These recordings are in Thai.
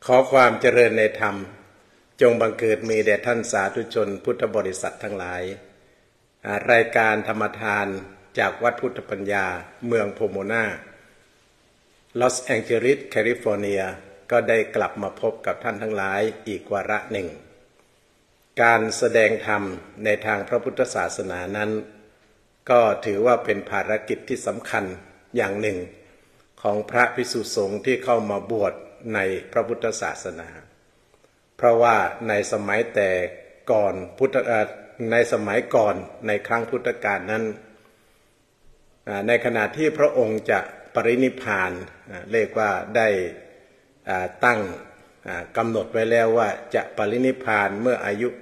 ขอความเจริญในธรรมจงบังเกิดมีแด่ท่านสาธุชนพุทธบริษัททั้งหลายรายการธรรมทานจากวัดพุทธปัญญาเมืองโพโมนาลอสแองเจลิสแคลิฟอร์เนียก็ได้กลับมาพบกับท่านทั้งหลายอีกวาระหนึ่งการแสดงธรรมในทางพระพุทธศาสนานั้นก็ถือว่าเป็นภารกิจที่สำคัญอย่างหนึ่งของพระภิกษุสงฆ์ที่เข้ามาบวชในพระพุทธศาสนาเพราะว่าในสมัยแต่ก่อนในสมัยก่อนในครั้งพุทธกาลนั้นในขณะที่พระองค์จะปรินิพพานเรียกว่าได้ตั้งกำหนดไว้แล้วว่าจะปรินิพพานเมื่ออายุ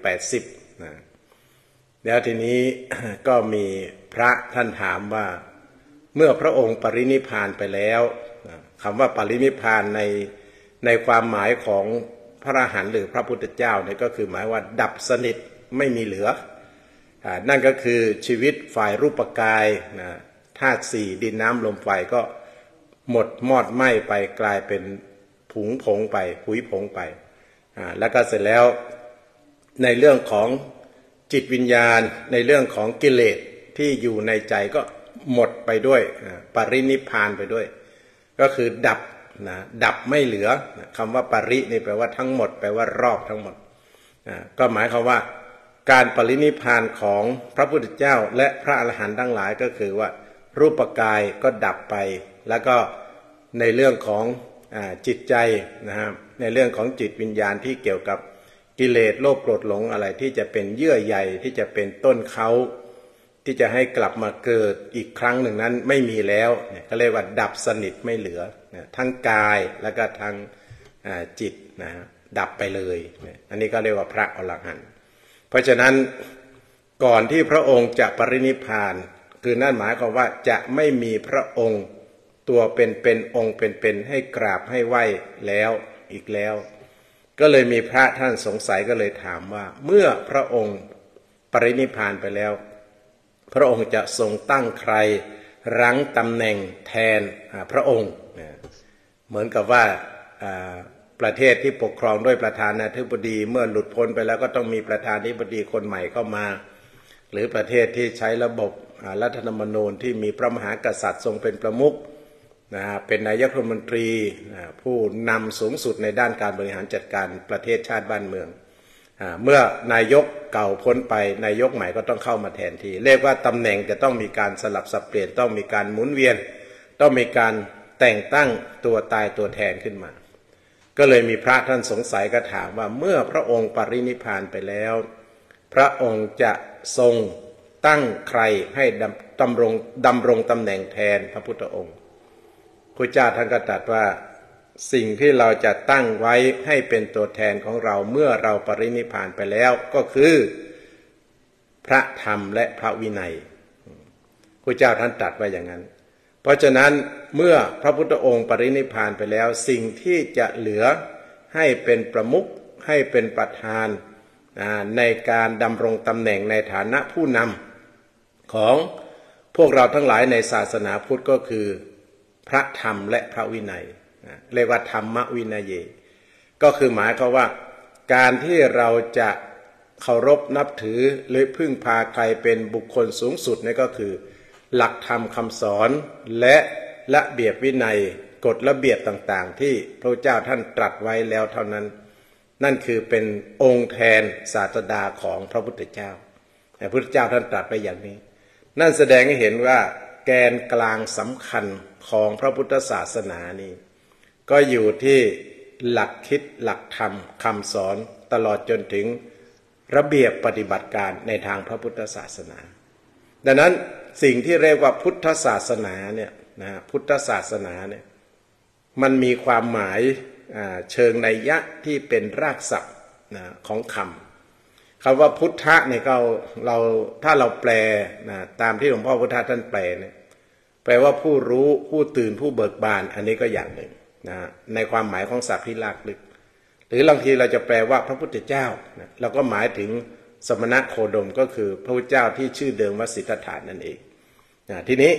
80แล้วทีนี้ก็มีพระท่านถามว่าเมื่อพระองค์ปรินิพพานไปแล้วคำว่าปรินิพพานในความหมายของพระอรหันต์หรือพระพุทธเจ้าเนี่ยก็คือหมายว่าดับสนิทไม่มีเหลือนั่นก็คือชีวิตฝ่ายรูปกายธาตุสี่ดินน้ำลมไฟก็หมดมอดไหม้ไปกลายเป็นผุยผงไปแล้วก็เสร็จแล้วในเรื่องของจิตวิญญาณในเรื่องของกิเลสที่อยู่ในใจก็หมดไปด้วยปรินิพพานไปด้วยก็คือดับไม่เหลือคำว่าปรินี่แปลว่าทั้งหมดแปลว่ารอบทั้งหมดก็หมายความว่าการปรินิพพานของพระพุทธเจ้าและพระอรหันต์ทั้งหลายก็คือว่ารูปกายก็ดับไปแล้วก็ในเรื่องของจิตใจนะครับในเรื่องของจิตวิญญาณที่เกี่ยวกับกิเลสโลภโกรธหลงอะไรที่จะเป็นเยื่อใยที่จะเป็นต้นเขาที่จะให้กลับมาเกิดอีกครั้งหนึ่งนั้นไม่มีแล้วเนี่ยก็เรียกว่าดับสนิทไม่เหลือทั้งกายแล้วก็ทั้งจิตนะดับไปเลยอันนี้ก็เรียกว่าพระอรหันต์เพราะฉะนั้นก่อนที่พระองค์จะปรินิพพานคือนั่นหมายความว่าจะไม่มีพระองค์ตัวเป็นองค์เป็นให้กราบให้ไหว้แล้วอีกแล้วก็เลยมีพระท่านสงสัยก็เลยถามว่าเมื่อพระองค์ปรินิพพานไปแล้วพระองค์จะทรงตั้งใครรั้งตำแหน่งแทนพระองค์เหมือนกับว่าประเทศที่ปกครองด้วยประธานาธิบดีเมื่อหลุดพ้นไปแล้วก็ต้องมีประธานาธิบดีคนใหม่เข้ามาหรือประเทศที่ใช้ระบบรัฐธรรมนูญที่มีพระมหากษัตริย์ทรงเป็นประมุขเป็นนายกรัฐมนตรีผู้นำสูงสุดในด้านการบริหารจัดการประเทศชาติบ้านเมืองเมื่อนายกเก่าพ้นไปนายกใหม่ก็ต้องเข้ามาแทนที่เรียกว่าตำแหน่งจะต้องมีการสลับสับเปลี่ยนต้องมีการหมุนเวียนต้องมีการแต่งตั้งตัวตายตัวแทนขึ้นมาก็เลยมีพระท่านสงสัยก็ถามว่าเมื่อพระองค์ปรินิพพานไปแล้วพระองค์จะทรงตั้งใครให้ดำรงตำแหน่งแทนพระพุทธองค์พระเจ้าท่านก็ตรัสว่าสิ่งที่เราจะตั้งไว้ให้เป็นตัวแทนของเราเมื่อเราปรินิพพานไปแล้วก็คือพระธรรมและพระวินัยพระเจ้าท่านตรัสไว้อย่างนั้นเพราะฉะนั้นเมื่อพระพุทธองค์ปรินิพพานไปแล้วสิ่งที่จะเหลือให้เป็นประมุขให้เป็นประธานในการดำรงตำแหน่งในฐานะผู้นำของพวกเราทั้งหลายในศาสนาพุทธก็คือพระธรรมและพระวินัยเรียกว่าธรรมวินัยเยก็คือหมายความว่าการที่เราจะเคารพนับถือหรือพึ่งพาใครเป็นบุคคลสูงสุดนี่ก็คือหลักธรรมคำสอนและระเบียบวินัยกฎระเบียบต่างๆที่พระเจ้าท่านตรัสไว้แล้วเท่านั้นนั่นคือเป็นองค์แทนศาสดาของพระพุทธเจ้าแต่พระพุทธเจ้าท่านตรัสไปอย่างนี้นั่นแสดงให้เห็นว่าแกนกลางสำคัญของพระพุทธศาสนานี้ก็อยู่ที่หลักคิดหลักธรรมคำสอนตลอดจนถึงระเบียบปฏิบัติการในทางพระพุทธศาสนาดังนั้นสิ่งที่เรียกว่าพุทธศาสนาเนี่ยพุทธศาสนาเนี่ยมันมีความหมายเชิงนัยยะที่เป็นรากศัพท์ของคำว่าพุทธะเนี่ยเราถ้าเราแปลตามที่หลวงพ่อพุทธะท่านแปลเนี่ยแปลว่าผู้รู้ผู้ตื่นผู้เบิกบานอันนี้ก็อย่างหนึ่งในความหมายของศัพท์ที่ลากลึกหรือบางทีเราจะแปลว่าพระพุทธเจ้าเราก็หมายถึงสมณะโคดมก็คือพระพุทธเจ้าที่ชื่อเดิมว่าสิทธัตถะนั่นเองทีนี้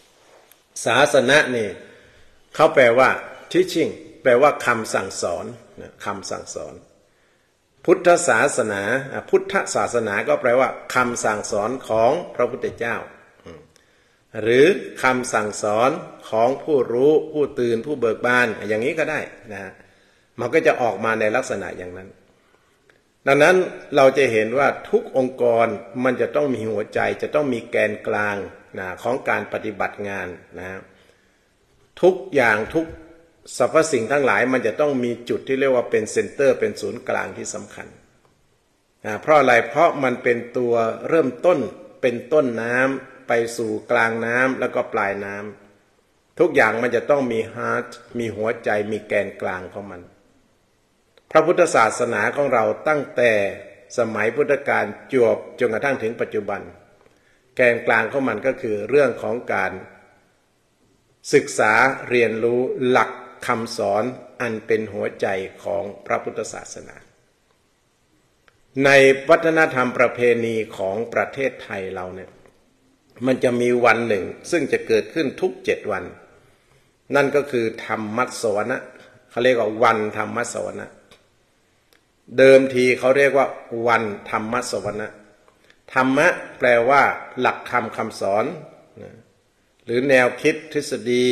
ศาสนะนี่เขาแปลว่า teaching แปลว่าคำสั่งสอนคำสั่งสอนพุทธศาสนาพุทธศาสนาก็แปลว่าคำสั่งสอนของพระพุทธเจ้าหรือคำสั่งสอนของผู้รู้ผู้ตื่นผู้เบิกบานอย่างนี้ก็ได้นะมันก็จะออกมาในลักษณะอย่างนั้นดังนั้นเราจะเห็นว่าทุกองค์กรมันจะต้องมีหัวใจจะต้องมีแกนกลางนะของการปฏิบัติงานนะทุกอย่างทุกสรรพสิ่งทั้งหลายมันจะต้องมีจุดที่เรียกว่าเป็นเซ็นเตอร์เป็นศูนย์กลางที่สำคัญเพราะอะไรเพราะมันเป็นตัวเริ่มต้นเป็นต้นน้ำไปสู่กลางน้ำแล้วก็ปลายน้ำทุกอย่างมันจะต้องมีฮาร์ทมีหัวใจมีแกนกลางของมันพระพุทธศาสนาของเราตั้งแต่สมัยพุทธกาลจวบจนกระทั่งถึงปัจจุบันแกนกลางของมันก็คือเรื่องของการศึกษาเรียนรู้หลักคำสอนอันเป็นหัวใจของพระพุทธศาสนาในวัฒนธรรมประเพณีของประเทศไทยเราเนี่ยมันจะมีวันหนึ่งซึ่งจะเกิดขึ้นทุก7 วันนั่นก็คือธรรมสวนะเขาเรียกว่าวันธรรมสวนะเดิมทีเขาเรียกว่าวันธรรมสวนะธรรมะแปลว่าหลักธรรมคำสอนหรือแนวคิดทฤษฎี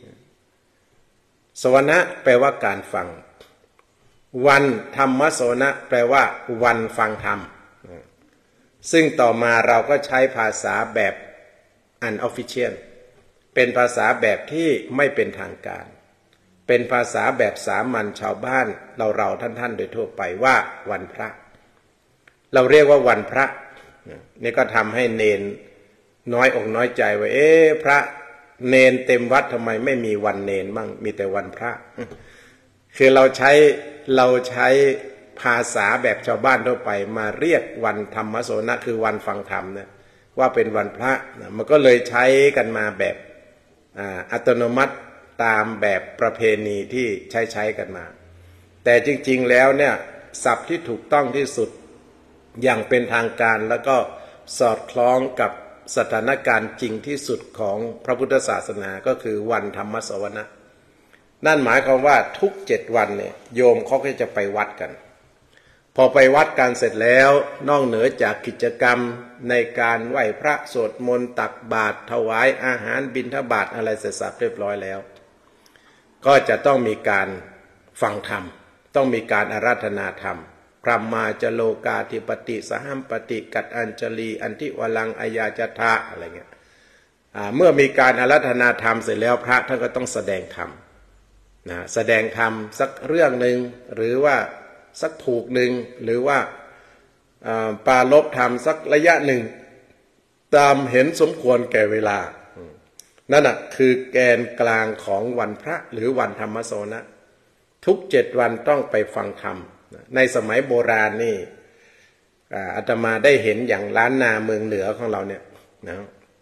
สวนะแปลว่าการฟังวันธรรมสวนะแปลว่าวันฟังธรรมซึ่งต่อมาเราก็ใช้ภาษาแบบunofficial เป็นภาษาแบบที่ไม่เป็นทางการเป็นภาษาแบบสามัญชาวบ้านเราท่านโดยทั่วไปว่าวันพระเราเรียกว่าวันพระนี่ก็ทำให้เนนน้อยอกน้อยใจว่าพระเนนเต็มวัดทำไมไม่มีวันเนนบ้างมีแต่วันพระคือเราใช้ภาษาแบบชาวบ้านทั่วไปมาเรียกวันธรรมสวนะคือวันฟังธรรมเนี่ยว่าเป็นวันพระมันก็เลยใช้กันมาแบบอัตโนมัติตามแบบประเพณีที่ใช้กันมาแต่จริงๆแล้วเนี่ยศัพท์ที่ถูกต้องที่สุดอย่างเป็นทางการแล้วก็สอดคล้องกับสถานการณ์จริงที่สุดของพระพุทธศาสนาก็คือวันธรรมสวนะนั่นหมายความว่าทุก7 วันเนี่ยโยมเขาก็จะไปวัดกันพอไปวัดกันเสร็จแล้วนอกเหนือจากกิจกรรมในการไหว้พระสวดมนต์ตักบาตรถวายอาหารบิณฑบาตอะไรเสร็จสับเรียบร้อยแล้วก็จะต้องมีการฟังธรรมต้องมีการอาราธนาธรรมพรหมาจโลกาธิปติสหัมปติกัตอัญจลีอันทิวลังอายาจทะอะไรเงี้ยเมื่อมีการอาราธนาธรรมเสร็จแล้วพระท่านก็ต้องแสดงธรรมแสดงธรรมสักเรื่องหนึ่งหรือว่าสักผูกหนึ่งหรือว่าปราลบธรรมสักระยะหนึ่งตามเห็นสมควรแก่เวลานั่นน่ะคือแกนกลางของวันพระหรือวันธรรมสวนะทุก7 วันต้องไปฟังธรรมในสมัยโบราณนี่อาตมาได้เห็นอย่างล้านนาเมืองเหนือของเราเนี่ยนะ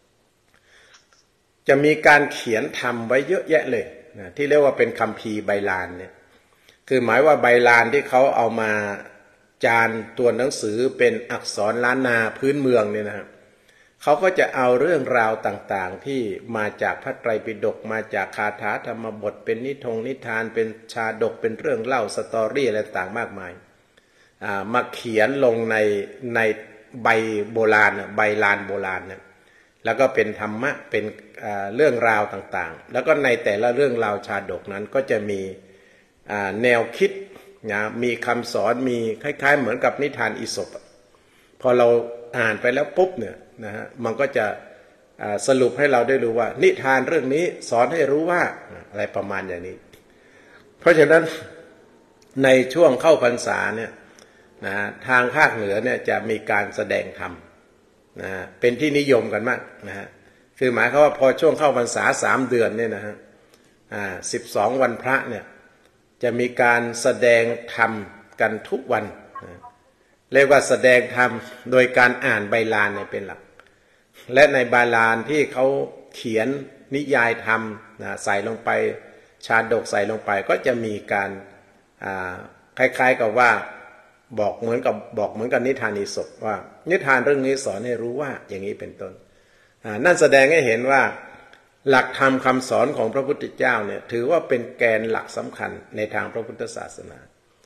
จะมีการเขียนธรรมไว้เยอะแยะเลยนะที่เรียกว่าเป็นคัมภีร์ใบลานเนี่ยคือหมายว่าใบลานที่เขาเอามาจานตัวหนังสือเป็นอักษรล้านนาพื้นเมืองเนี่ยนะครับเขาก็จะเอาเรื่องราวต่างๆที่มาจากพระไตรปิฎกมาจากคาถาธรรมบทเป็นนิทานเป็นชาดกเป็นเรื่องเล่าสตอรี่อะไรต่างมากมายมาเขียนลงในใบโบราณใบลานโบราณเนี่ยแล้วก็เป็นธรรมะเป็นเรื่องราวต่างๆแล้วก็ในแต่ละเรื่องราวชาดกนั้นก็จะมีแนวคิดนะมีคำสอนมีคล้ายๆเหมือนกับนิทานอีสปพอเราอ่านไปแล้วปุ๊บเนี่ยนะฮะมันก็จะสรุปให้เราได้รู้ว่านิทานเรื่องนี้สอนให้รู้ว่าอะไรประมาณอย่างนี้เพราะฉะนั้นในช่วงเข้าพรรษาเนี่ยนะทางภาคเหนือเนี่ยจะมีการแสดงธรรมนะเป็นที่นิยมกันมากนะฮะคือหมายความว่าพอช่วงเข้าพรรษา3 เดือนเนี่ยนะฮะ12 วันพระเนี่ยจะมีการแสดงธรรมกันทุกวันเรียกว่าแสดงธรรมโดยการอ่านใบลานเนี่ยเป็นหลักและในใบลานที่เขาเขียนนิยายธรรมใส่ลงไปชาดกใส่ลงไปก็จะมีการคล้ายๆกับว่าบอกเหมือนกับนิทานอีสปว่านิทานเรื่องนี้สอนให้รู้ว่าอย่างนี้เป็นต้นนั่นแสดงให้เห็นว่าหลักธรรมคำสอนของพระพุทธเจ้าเนี่ยถือว่าเป็นแกนหลักสำคัญในทางพระพุทธศาสนา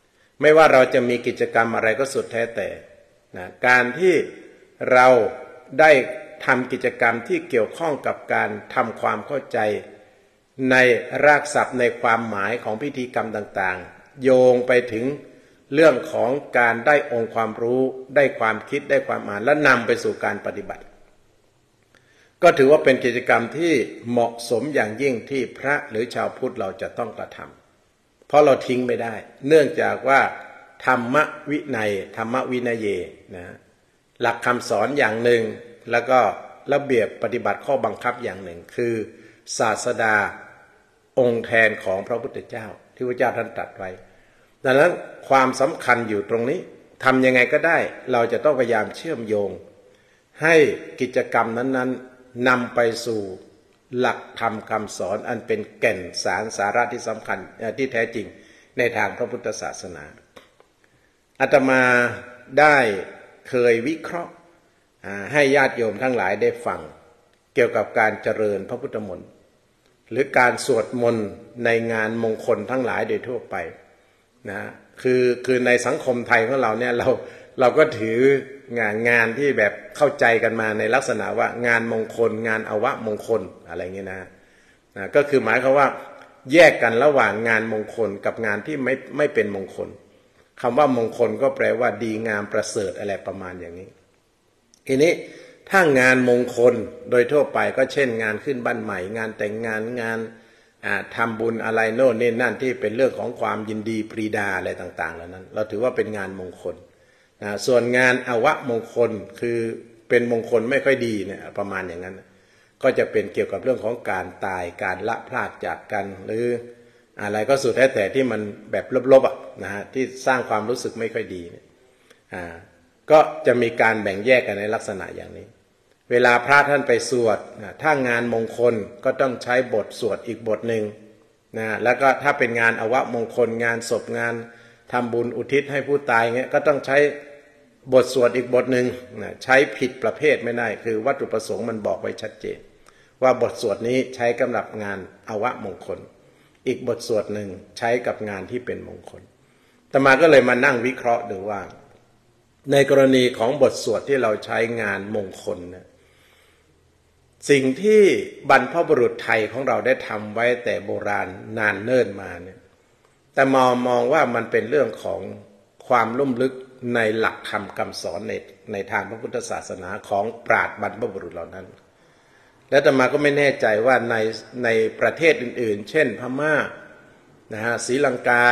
ไม่ว่าเราจะมีกิจกรรมอะไรก็สุดแท้แต่นะการที่เราได้ทำกิจกรรมที่เกี่ยวข้องกับการทำความเข้าใจในรากศัพท์ในความหมายของพิธีกรรมต่างๆโยงไปถึงเรื่องของการได้องค์ความรู้ได้ความคิดได้ความอ่านและนำไปสู่การปฏิบัติก็ถือว่าเป็นกิจกรรมที่เหมาะสมอย่างยิ่งที่พระหรือชาวพุทธเราจะต้องกระทำเพราะเราทิ้งไม่ได้เนื่องจากว่าธรรมวินัยธรรมวินัยเยนะหลักคำสอนอย่างหนึ่งแล้วก็ระเบียบปฏิบัติข้อบังคับอย่างหนึ่งคือศาสดาองค์แทนของพระพุทธเจ้าที่พระเจ้าท่านตรัสไว้ดังนั้นความสำคัญอยู่ตรงนี้ทำยังไงก็ได้เราจะต้องพยายามเชื่อมโยงให้กิจกรรมนั้นๆนำไปสู่หลักธรรมคำสอนอันเป็นแก่นสาระที่สำคัญที่แท้จริงในทางพระพุทธศาสนาอาตมาได้เคยวิเคราะห์ให้ญาติโยมทั้งหลายได้ฟังเกี่ยวกับการเจริญพระพุทธมนต์หรือการสวดมนต์ในงานมงคลทั้งหลายโดยทั่วไปนะคือในสังคมไทยของเราเนี่ยเราก็ถืองานที่แบบเข้าใจกันมาในลักษณะว่างานมงคลงานอวมงคลอะไรเงี้ยนะก็คือหมายความว่าแยกกันระหว่างงานมงคลกับงานที่ไม่เป็นมงคลคำว่ามงคลก็แปลว่าดีงามประเสริฐอะไรประมาณอย่างนี้ทีนี้ถ้างานมงคลโดยทั่วไปก็เช่นงานขึ้นบ้านใหม่งานแต่งงานทำบุญอะไรโน่นนี่นั่นที่เป็นเรื่องของความยินดีปรีดาอะไรต่างๆเหล่านั้นเราถือว่าเป็นงานมงคลส่วนงานอวมงคลคือเป็นมงคลไม่ค่อยดีเนี่ยประมาณอย่างนั้นก็จะเป็นเกี่ยวกับเรื่องของการตายการละพลากจากกันหรืออะไรก็สุดแท้แต่ที่มันแบบลบๆนะฮะที่สร้างความรู้สึกไม่ค่อยดีเนี่ยก็จะมีการแบ่งแยกกันในลักษณะอย่างนี้เวลาพระท่านไปสวดถ้างานมงคลก็ต้องใช้บทสวดอีกบทหนึ่งนะแล้วก็ถ้าเป็นงานอวมงคลงานศพงานทำบุญอุทิศให้ผู้ตายเงี้ยก็ต้องใช้บทสวดอีกบทหนึ่งนะใช้ผิดประเภทไม่ได้คือวัตถุประสงค์มันบอกไว้ชัดเจนว่าบทสวดนี้ใช้สำหรับงานอวมงคลอีกบทสวดหนึ่งใช้กับงานที่เป็นมงคลอาตมาก็เลยมานั่งวิเคราะห์ดูว่าในกรณีของบทสวดที่เราใช้งานมงคลเนี่ยสิ่งที่บรรพบุรุษไทยของเราได้ทำไว้แต่โบราณนานเนิ่นมาเนี่ยแต่มองว่ามันเป็นเรื่องของความลุ่มลึกในหลักธรรมคำสอนในทางพระพุทธศาสนาของปราชญ์บรรพบุรุษเหล่านั้นและอาตมาก็ไม่แน่ใจว่าในประเทศอื่นๆเช่นพม่านะฮะศรีลังกา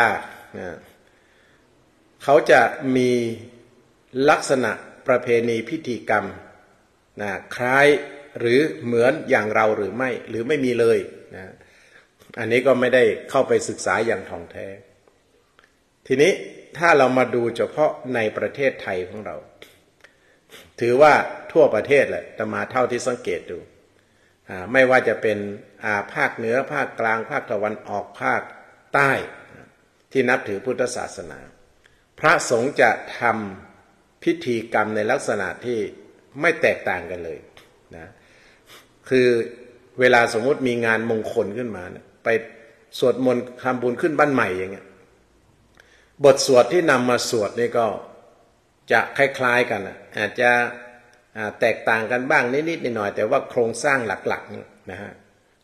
เขาจะมีลักษณะประเพณีพิธีกรรมนะคล้ายหรือเหมือนอย่างเราหรือไม่มีเลยนะอันนี้ก็ไม่ได้เข้าไปศึกษาอย่างท่องแท้ทีนี้ถ้าเรามาดูเฉพาะในประเทศไทยของเราถือว่าทั่วประเทศแหละแต่มาเท่าที่สังเกตดูไม่ว่าจะเป็นภาคเหนือภาคกลางภาคตะวันออกภาคใต้ที่นับถือพุทธศาสนาพระสงฆ์จะทำพิธีกรรมในลักษณะที่ไม่แตกต่างกันเลยนะคือเวลาสมมติมีงานมงคลขึ้นมานะไปสวดมนต์ทำบุญขึ้นบ้านใหม่อย่างเงี้ยบทสวดที่นำมาสวดนี่ก็จะคล้ายๆกันอาจจะแตกต่างกันบ้างนิดๆหน่อยๆแต่ว่าโครงสร้างหลักๆนี่นะฮะ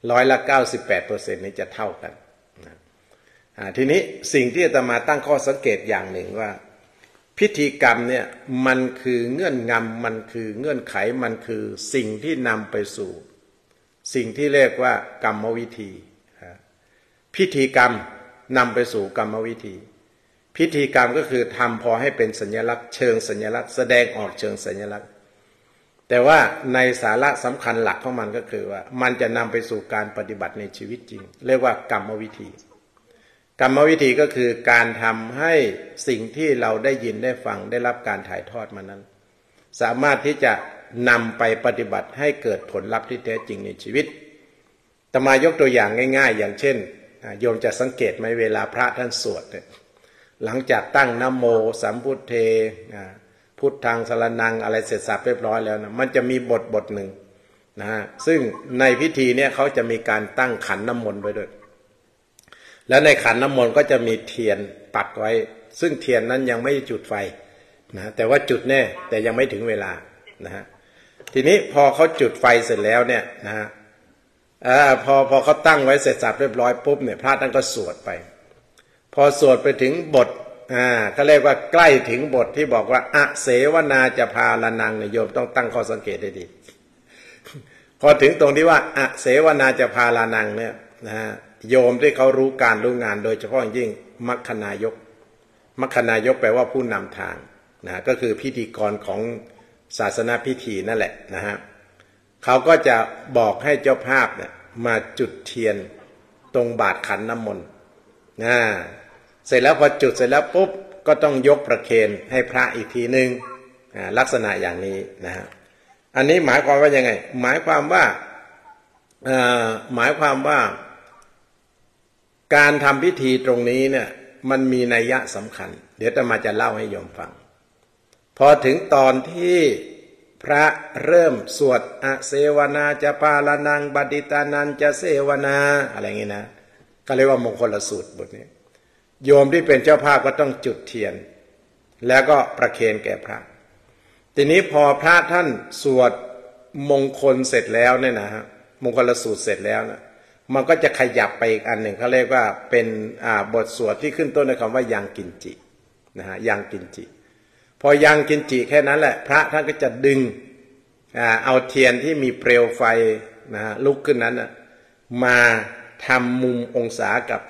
98%นี่จะเท่ากันนะทีนี้สิ่งที่อาตมาตั้งข้อสังเกตอย่างหนึ่งว่าพิธีกรรมเนี่ยมันคือเงื่อนงำมันคือเงื่อนไขมันคือสิ่งที่นำไปสู่สิ่งที่เรียกว่ากรรมวิธีพิธีกรรมนำไปสู่กรรมวิธีพิธีกรรมก็คือทำพอให้เป็นสัญลักษณ์เชิงสัญลักษณ์แสดงออกเชิงสัญลักษณ์แต่ว่าในสาระสำคัญหลักของมันก็คือว่ามันจะนำไปสู่การปฏิบัติในชีวิตจริงเรียกว่ากรรมวิธีกรรมวิธีก็คือการทำให้สิ่งที่เราได้ยินได้ฟังได้รับการถ่ายทอดมานั้นสามารถที่จะนำไปปฏิบัติให้เกิดผลลัพธ์ที่แท้จริงในชีวิตอาตมายกตัวอย่างง่ายๆอย่างเช่นโยมจะสังเกตไหมเวลาพระท่านสวดเนี่ยหลังจากตั้งนะโมสัมพุทเทพุทธังสรณังอะไรเสร็จสับเรียบร้อยแล้วนะมันจะมีบทหนึ่งนะซึ่งในพิธีเนี่ยเขาจะมีการตั้งขันน้ำมนต์ไว้ด้วยแล้วในขันน้ำมนต์ก็จะมีเทียนปักไว้ซึ่งเทียนนั้นยังไม่จุดไฟนะแต่ว่าจุดแน่แต่ยังไม่ถึงเวลานะฮะทีนี้พอเขาจุดไฟเสร็จแล้วเนี่ยนะฮะพอเขาตั้งไว้เสร็จสับเรียบร้อยปุ๊บเนี่ยพระท่านก็สวดไปพอสวดไปถึงบทเขาเรียกว่าใกล้ถึงบทที่บอกว่าอเสวนาจะพาลานังเนี่ยโยมต้องตั้งข้อสังเกตให้ดีพอถึงตรงที่ว่าอเสวนาจะพาลานังเนี่ยนะโยมที่เขารู้การรู้งานโดยเฉพาะยิ่งมัคคณายกมัคคณายกแปลว่าผู้นำทางนะก็คือพิธีกรของศาสนาพิธีนั่นแหละนะฮะเขาก็จะบอกให้เจ้าภาพเนี่ยมาจุดเทียนตรงบาตรขันน้ำมนต์เสร็จแล้วพอจุดเสร็จแล้วปุ๊บก็ต้องยกประเคนให้พระอีกทีนึงลักษณะอย่างนี้นะฮะอันนี้หมายความว่ายังไงหมายความว่าการทำพิธีตรงนี้เนี่ยมันมีนัยยะสำคัญเดี๋ยวอาตมาจะเล่าให้โยมฟังพอถึงตอนที่พระเริ่มสวดอเสวนาจะปาลานังบัดิตานันจะเสวนาอะไรอย่างนี้นะก็เรียกว่ามงคลสูตรบทนี้โยมที่เป็นเจ้าภาพก็ต้องจุดเทียนแล้วก็ประเคนแก่พระทีนี้พอพระท่านสวดมงคลเสร็จแล้วเนี่ยนะฮะมงคลสูตรเสร็จแล้วนะมันก็จะขยับไปอีกอันหนึ่งเขาเรียกว่าเป็นบทสวดที่ขึ้นต้นด้วยคำว่ายังกินจินะฮะยังกินจิพอยังกินจิแค่นั้นแหละพระท่านก็จะดึงเอาเทียนที่มีเปลวไฟนะฮะลุกขึ้นนั้นนะมาทำมุมองศา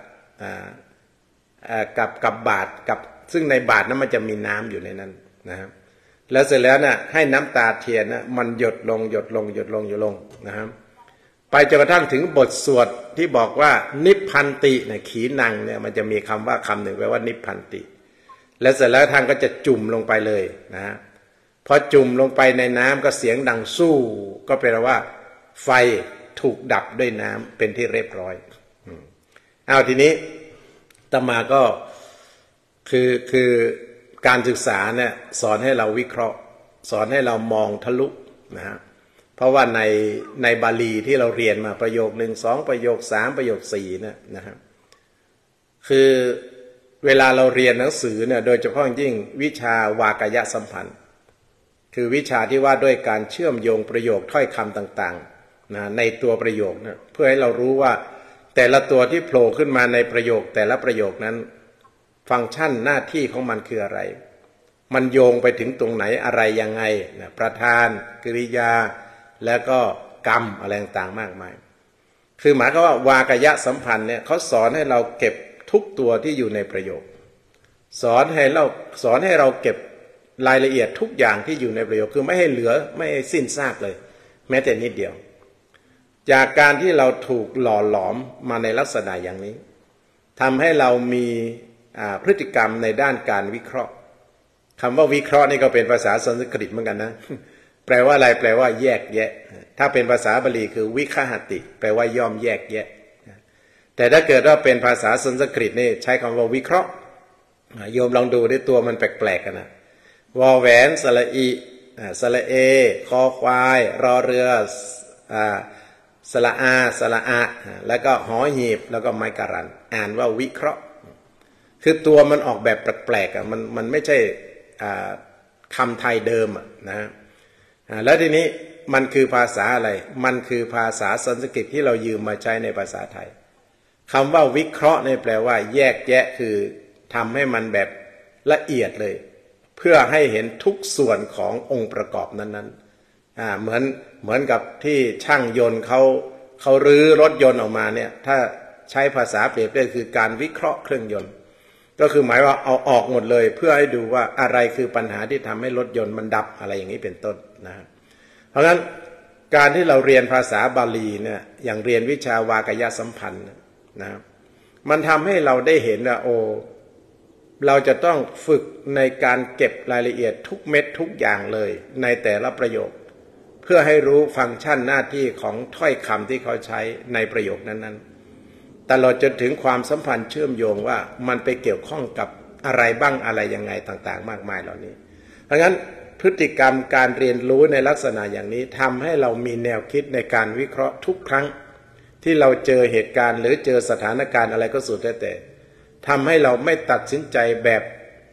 กับบาตรกับซึ่งในบาตรนั้นมันจะมีน้ำอยู่ในนั้นนะครับแล้วเสร็จแล้วนะให้น้ำตาเทียนนะมันหยดลงนะครับไปจนกระทั่งถึงบทสวดที่บอกว่านิพพันติเนี่ยขีนังเนี่ยมันจะมีคำว่าคำหนึ่งแปลว่านิพพันติแล้วเสร็จแล้วท่านก็จะจุ่มลงไปเลยนะพอจุ่มลงไปในน้ำก็เสียงดังสู้ก็แปลว่าไฟถูกดับด้วยน้ำเป็นที่เรียบร้อยเอาทีนี้อาตมาก็คือการศึกษาเนี่ยสอนให้เราวิเคราะห์สอนให้เรามองทะลุนะฮะเพราะว่าในบาลีที่เราเรียนมาประโยค1 2ประโยค3ประโยค4เนี่ยนะครับคือเวลาเราเรียนหนังสือเนี่ยโดยเฉพาะยิ่งวิชาวากยสัมพันธ์คือวิชาที่ว่าด้วยการเชื่อมโยงประโยคถ้อยคำต่างๆนะในตัวประโยคเนี่ยเพื่อให้เรารู้ว่าแต่ละตัวที่โผล่ขึ้นมาในประโยคแต่ละประโยคนั้นฟังก์ชันหน้าที่ของมันคืออะไรมันโยงไปถึงตรงไหนอะไรยังไงนะประธานกริยาแล้วก็กรรมอะไรต่างๆมากมายคือหมายความว่าวากยสัมพันธ์เนี่ยเขาสอนให้เราเก็บทุกตัวที่อยู่ในประโยคสอนให้เราเก็บรายละเอียดทุกอย่างที่อยู่ในประโยคคือไม่ให้เหลือไม่ให้สิ้นซากเลยแม้แต่นิดเดียวจากการที่เราถูกหล่อหลอมมาในลักษณะอย่างนี้ทำให้เรามีพฤติกรรมในด้านการวิเคราะห์คำว่าวิเคราะห์นี่ก็เป็นภาษาสันสกฤตเหมือนกันนะแปลว่าอะไรแปลว่าแยกแยะถ้าเป็นภาษาบาลีคือวิคหติแปลว่าย่อมแยกแยะแต่ถ้าเกิดว่าเป็นภาษาสันสกฤตนี่ใช้คำว่าวิเคราะห์โยมลองดูด้วยตัวมันแปลกๆกันนะวอแหวนสระอีสระเอคอควายรอเรือสระอาสระอะแล้วก็หอหีบแล้วก็ไม้การันอ่านว่าวิเคราะห์คือตัวมันออกแบบแปลกๆมันไม่ใช่คำไทยเดิมนะแล้วทีนี้มันคือภาษาอะไรมันคือภาษาสันสกฤตที่เรายืมมาใช้ในภาษาไทยคำว่าวิเคราะห์เนี่ยแปลว่าแยกแยะคือทำให้มันแบบละเอียดเลยเพื่อให้เห็นทุกส่วนขององค์ประกอบนั้นๆเหมือนกับที่ช่างยนต์เขารื้อรถยนต์ออกมาเนี่ยถ้าใช้ภาษาเปรียบได้คือการวิเคราะห์เครื่องยนต์ก็คือหมายว่าเอาออกหมดเลยเพื่อให้ดูว่าอะไรคือปัญหาที่ทำให้รถยนต์มันดับอะไรอย่างนี้เป็นต้นนะเพราะฉะนั้นการที่เราเรียนภาษาบาลีเนี่ยอย่างเรียนวิชาวากยสัมพันธ์นะมันทำให้เราได้เห็นว่าเราจะต้องฝึกในการเก็บรายละเอียดทุกเม็ดทุกอย่างเลยในแต่ละประโยคเพื่อให้รู้ฟังก์ชันหน้าที่ของถ้อยคำที่เขาใช้ในประโยคนั้นๆตลอดจนถึงความสัมพันธ์เชื่อมโยงว่ามันไปเกี่ยวข้องกับอะไรบ้างอะไรยังไงต่างๆมากมายเหล่านี้เพราะงั้นพฤติกรรมการเรียนรู้ในลักษณะอย่างนี้ทำให้เรามีแนวคิดในการวิเคราะห์ทุกครั้งที่เราเจอเหตุการณ์หรือเจอสถานการณ์อะไรก็สุดแต่ทำให้เราไม่ตัดสินใจแบบ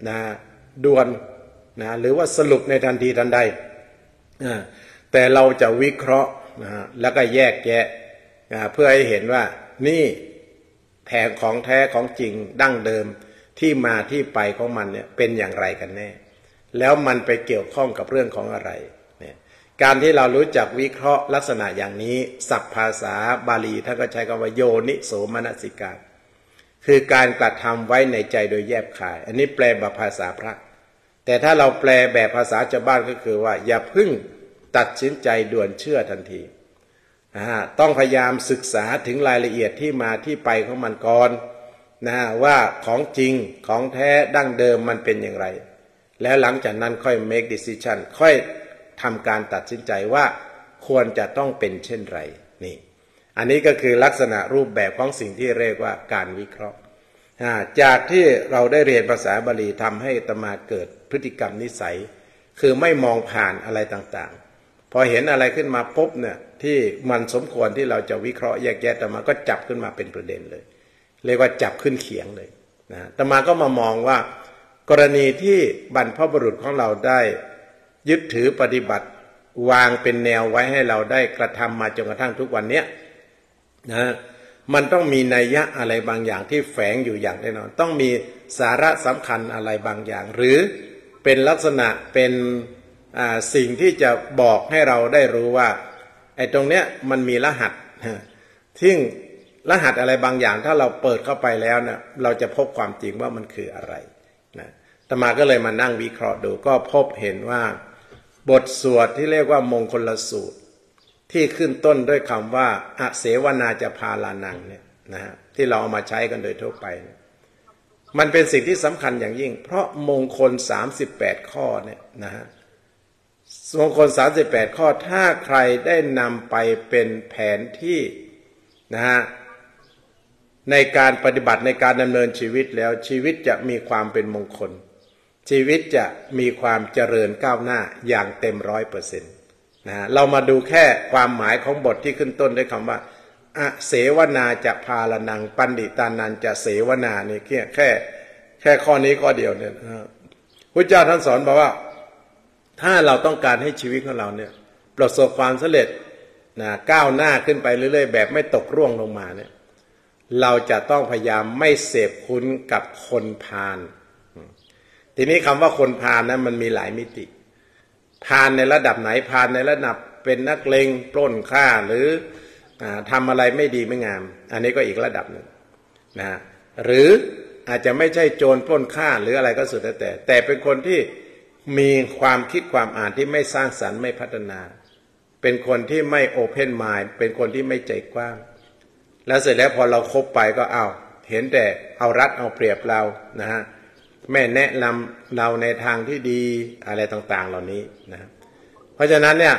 นะด่วนนะหรือว่าสรุปในทันทีทันใดแต่เราจะวิเคราะห์นะแล้วก็แยกแยะเพื่อให้เห็นว่านี่แท้ของแท้ของจริงดั้งเดิมที่มาที่ไปของมันเนี่ยเป็นอย่างไรกันแน่แล้วมันไปเกี่ยวข้องกับเรื่องของอะไรเนี่ยการที่เรารู้จักวิเคราะห์ลักษณะอย่างนี้ศัพท์ภาษาบาลีท่านก็ใช้คำว่าโยนิโสมนสิการคือการกระทำไว้ในใจโดยแยบคายอันนี้แปลแบบภาษาพระแต่ถ้าเราแปลแบบภาษาชาวบ้านก็คือว่าอย่าพึ่งตัดสินใจด่วนเชื่อทันทีต้องพยายามศึกษาถึงรายละเอียดที่มาที่ไปของมันก่อนนะว่าของจริงของแท้ดั้งเดิมมันเป็นอย่างไรแล้วหลังจากนั้นค่อย make decision ค่อยทำการตัดสินใจว่าควรจะต้องเป็นเช่นไรนี่อันนี้ก็คือลักษณะรูปแบบของสิ่งที่เรียกว่าการวิเคราะห์จากที่เราได้เรียนภาษาบาลีทำให้อาตมาเกิดพฤติกรรมนิสัยคือไม่มองผ่านอะไรต่างๆพอเห็นอะไรขึ้นมาปุ๊บเนี่ยที่มันสมควรที่เราจะวิเคราะห์แยกแยะอาตมาก็จับขึ้นมาเป็นประเด็นเลยเรียกว่าจับขึ้นเขียงเลยนะอาตมาก็มามองว่ากรณีที่บรรพบุรุษของเราได้ยึดถือปฏิบัติวางเป็นแนวไว้ให้เราได้กระทำมาจนกระทั่งทุกวันนี้นะมันต้องมีนัยยะอะไรบางอย่างที่แฝงอยู่อย่างแน่นอนต้องมีสาระสำคัญอะไรบางอย่างหรือเป็นลักษณะเป็นสิ่งที่จะบอกให้เราได้รู้ว่าไอ้ตรงเนี้ยมันมีรหัสซึ่งรหัสอะไรบางอย่างถ้าเราเปิดเข้าไปแล้วเนี่ยเราจะพบความจริงว่ามันคืออะไรนะอาตมาก็เลยมานั่งวิเคราะห์ดูก็พบเห็นว่าบทสวดที่เรียกว่ามงคลสูตรที่ขึ้นต้นด้วยคำว่าอเสวนาจะพาลานังเนี่ยนะฮะที่เราเอามาใช้กันโดยทั่วไปมันเป็นสิ่งที่สำคัญอย่างยิ่งเพราะมงคล38ข้อเนี่ยนะฮะมงคล38ข้อถ้าใครได้นำไปเป็นแผนที่นะฮะในการปฏิบัติในการดำเนินชีวิตแล้วชีวิตจะมีความเป็นมงคลชีวิตจะมีความเจริญก้าวหน้าอย่างเต็ม100%นะเรามาดูแค่ความหมายของบทที่ขึ้นต้นด้วยคำว่าอเสวนาจะพาลนังปันดิตานันจะเสวนานี่แค่ข้อนี้ข้อเดียวเนี่ยพระเจ้าท่านสอนบอกว่าถ้าเราต้องการให้ชีวิตของเราเนี่ยประสบความสำเร็จนะก้าวหน้าขึ้นไปเรื่อยๆแบบไม่ตกร่วงลงมาเนี่ยเราจะต้องพยายามไม่เสพคุ้นกับคนพาลทีนี้คำว่าคนพาลนั้นมันมีหลายมิติพาลในระดับไหนพาลในระดับเป็นนักเลงปล้นฆ่าหรือทำอะไรไม่ดีไม่งามอันนี้ก็อีกระดับหนึ่งนะหรืออาจจะไม่ใช่โจรปล้นฆ่าหรืออะไรก็สุดแต่เป็นคนที่มีความคิดความอ่านที่ไม่สร้างสรรค์ไม่พัฒนาเป็นคนที่ไม่โอเพนมายด์เป็นคนที่ไม่ใจกว้างแล้วเสร็จแล้วพอเราคบไปก็เห็นแต่เอารัดเอาเปรียบเรานะฮะไม่แนะนำเราในทางที่ดีอะไรต่างๆเหล่านี้นะเพราะฉะนั้นเนี่ย